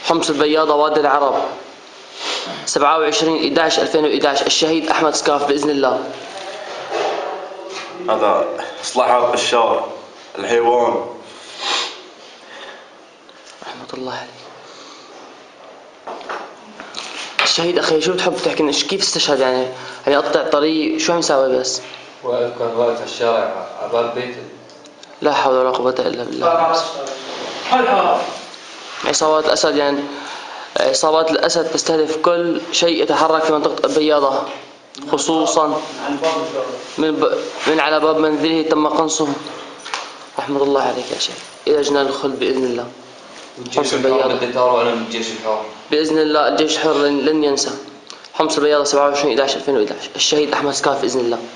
حمص البياضة وادي العرب 27/11/2011 الشهيد أحمد سكاف بإذن الله. هذا إصلاحات بشار الحيوان. رحمة الله عليك. الشهيد أخي شو بتحب تحكي لنا كيف استشهد يعني يقطع طريق شو عم يساوي بس؟ كان واقف على الشارع على باب بيته. لا حول ولا قوة إلا بالله. عصابات الأسد يعني عصابات الأسد تستهدف كل شيء يتحرك في منطقة البياضة خصوصا من على باب منزله تم قنصه. رحمة الله عليك يا شيخ إلى جنان الخلد بإذن الله. حمص البياضة وأنا من الجيش الحر بإذن الله. الجيش الحر لن ينسى. حمص البياضة 27/11/2011 الشهيد أحمد سكاف بإذن الله.